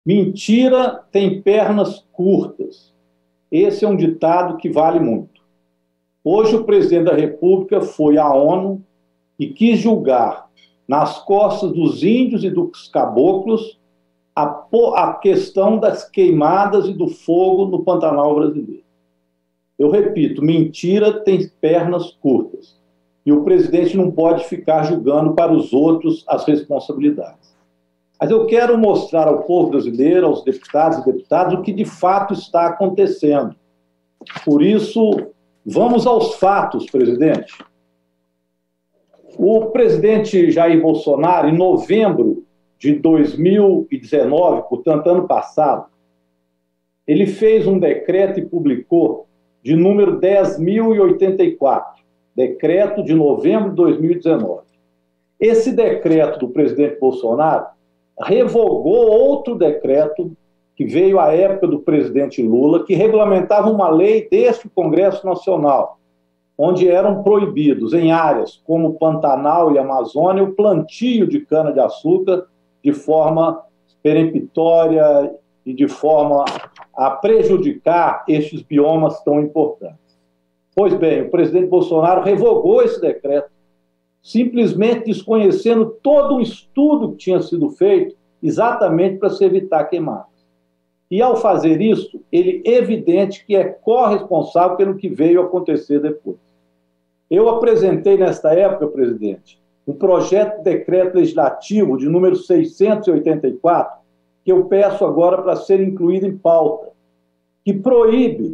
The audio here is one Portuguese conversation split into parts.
Mentira tem pernas curtas. Esse é um ditado que vale muito. Hoje o presidente da República foi à ONU e quis julgar nas costas dos índios e dos caboclos a questão das queimadas e do fogo no Pantanal brasileiro. Eu repito, mentira tem pernas curtas. E o presidente não pode ficar julgando para os outros as responsabilidades. Mas eu quero mostrar ao povo brasileiro, aos deputados e deputadas, o que de fato está acontecendo. Por isso, vamos aos fatos, presidente. O presidente Jair Bolsonaro, em novembro de 2019, portanto, ano passado, ele fez um decreto e publicou de número 10.084, decreto de novembro de 2019. Esse decreto do presidente Bolsonaro revogou outro decreto que veio à época do presidente Lula, que regulamentava uma lei deste Congresso Nacional, onde eram proibidos em áreas como Pantanal e Amazônia o plantio de cana-de-açúcar de forma peremptória e de forma a prejudicar estes biomas tão importantes. Pois bem, o presidente Bolsonaro revogou esse decreto, simplesmente desconhecendo todo um estudo que tinha sido feito exatamente para se evitar queimadas. E, ao fazer isso, ele é evidente que é corresponsável pelo que veio a acontecer depois. Eu apresentei, nesta época, presidente, um projeto de decreto legislativo de número 684, que eu peço agora para ser incluído em pauta, que proíbe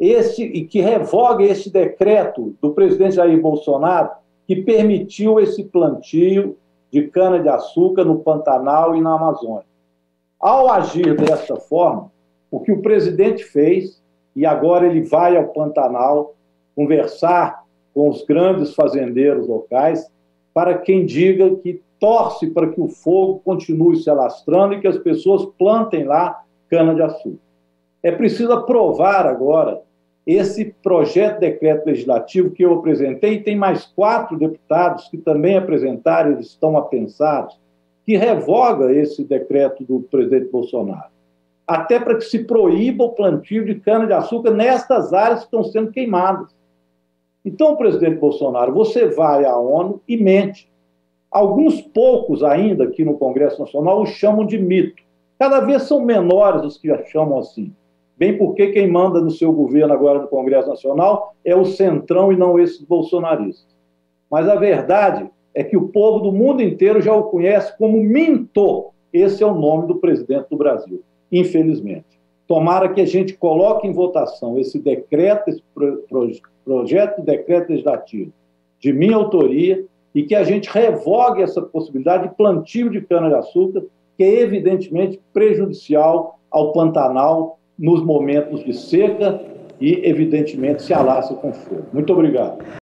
e que revoga esse decreto do presidente Jair Bolsonaro, que permitiu esse plantio de cana-de-açúcar no Pantanal e na Amazônia. Ao agir dessa forma, o que o presidente fez, e agora ele vai ao Pantanal conversar com os grandes fazendeiros locais, para quem diga que torce para que o fogo continue se alastrando e que as pessoas plantem lá cana-de-açúcar. É preciso aprovar agora esse projeto de decreto legislativo que eu apresentei, e tem mais 4 deputados que também apresentaram, eles estão apensados, que revoga esse decreto do presidente Bolsonaro, até para que se proíba o plantio de cana-de-açúcar nestas áreas que estão sendo queimadas. Então, presidente Bolsonaro, você vai à ONU e mente. Alguns poucos ainda aqui no Congresso Nacional o chamam de mito. Cada vez são menores os que a chamam assim. Bem porque quem manda no seu governo agora no Congresso Nacional é o Centrão e não esses bolsonaristas. Mas a verdade é que o povo do mundo inteiro já o conhece como Minto. Esse é o nome do presidente do Brasil, infelizmente. Tomara que a gente coloque em votação esse decreto, esse projeto de decreto legislativo de minha autoria e que a gente revogue essa possibilidade de plantio de cana-de-açúcar, que é evidentemente prejudicial ao Pantanal nos momentos de seca e, evidentemente, se alastra com fogo. Muito obrigado.